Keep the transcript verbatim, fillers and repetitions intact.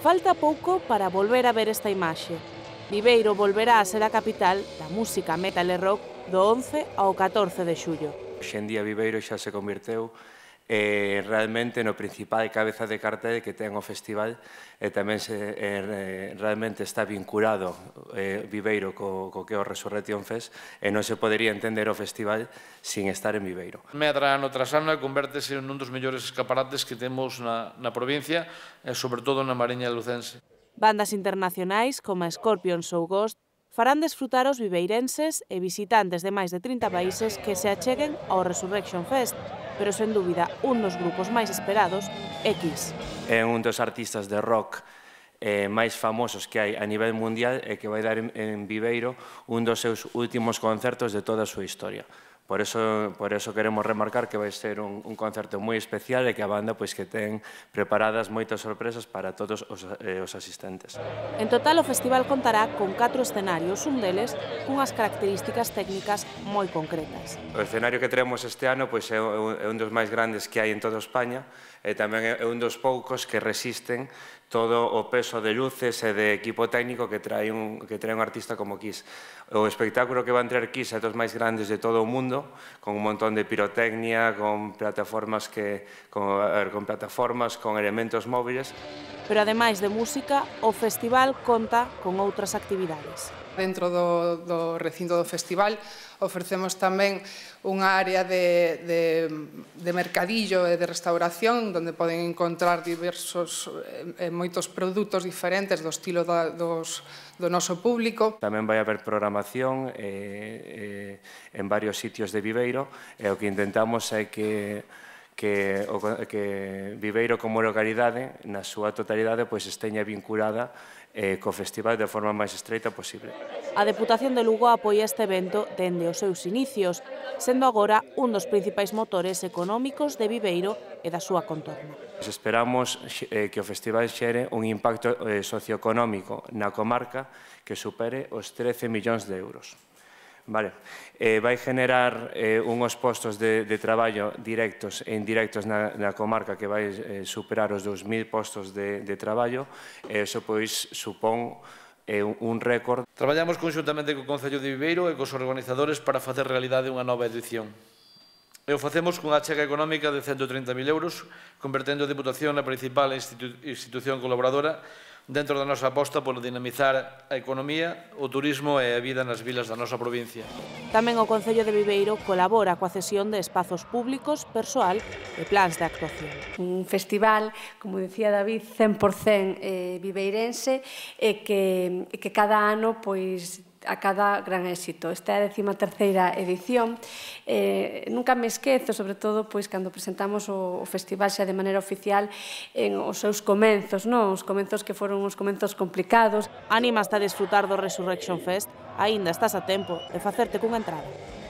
Falta pouco para volver a ver esta imaxe. Viveiro volverá a ser a capital da música metal e rock do once ao catorce de xullo. Hoxe en día Viveiro xa se convirteu eh, realmente no principal cabeza de cartel que ten o festival e tamén se, eh, realmente está vinculado eh, Viveiro co, co que é o Resurrection Fest e non se podería entender o festival sin estar en Viveiro. Medra ano tras ano e convértese nun dos mellores escaparates que temos na, na provincia e sobre todo na Mariña Lucense. Bandas internacionais como Scorpions ou Ghost farán desfrutar os viveirenses e visitantes de máis de trinta países que se acheguen ao Resurrection Fest, pero sen dúbida un dos grupos máis esperados é Kiss. É un dos artistas de rock eh, máis famosos que hai a nivel mundial e que vai dar en, en Viveiro un dos seus últimos concertos de toda a súa historia. Por eso, por eso queremos remarcar que vai ser un, un concerto moi especial e que a banda pois, que ten preparadas moitas sorpresas para todos os, eh, os asistentes. En total, o festival contará con catro escenarios, un deles cunhas características técnicas moi concretas. O escenario que teremos este ano pois, é, é un dos máis grandes que hai en toda España e tamén é un dos poucos que resisten todo o peso de luces e de equipo técnico que trae un, que trae un artista como Kiss. O espectáculo que van traer Kiss é dos máis grandes de todo o mundo, con un montón de pirotecnia, con plataformas, que, con, a ver, con, plataformas con elementos móviles. Pero ademais de música, o festival conta con outras actividades. Dentro do, do recinto do festival ofrecemos tamén unha área de, de, de mercadillo e de restauración onde poden encontrar diversos e moitos produtos diferentes do estilo da, dos, do noso público. Tamén vai haber programación eh, eh, en varios sitios de Viveiro e o que intentamos é que que, o, que Viveiro como localidade, na súa totalidade, pois esteña vinculada eh, co festival de forma máis estreita posible. A Deputación de Lugo apoia este evento dende os seus inicios, sendo agora un dos principais motores económicos de Viveiro e da súa contorna. Esperamos eh, que o festival xere un impacto eh, socioeconómico na comarca que supere os trece millóns de euros. Vale. Eh, vai generar eh, unhos postos de, de traballo directos e indirectos na, na comarca que vai eh, superar os dous mil postos de, de traballo e iso pois supón eh, un, un récord. Traballamos conxuntamente co Concello de Viveiro e cos organizadores para facer realidade unha nova edición. E o facemos cunha achega económica de cento trinta mil euros, convertendo a Deputación na principal institu institución colaboradora dentro da nosa aposta por dinamizar a economía, o turismo e a vida nas vilas da nosa provincia. Tamén o Concello de Viveiro colabora coa cesión de espazos públicos, persoal e plans de actuación. Un festival, como decía David, cen por cen eh, viveirense e que, que cada ano pois a cada gran éxito. Esta é a décima terceira edición. Eh, nunca me esquezo, sobre todo, pois, cando presentamos o, o festival xa de maneira oficial en os seus comenzos, non? Os comenzos que foron uns comenzos complicados. Animaste a desfrutar do Resurrection Fest, aínda estás a tempo de facerte cunha entrada.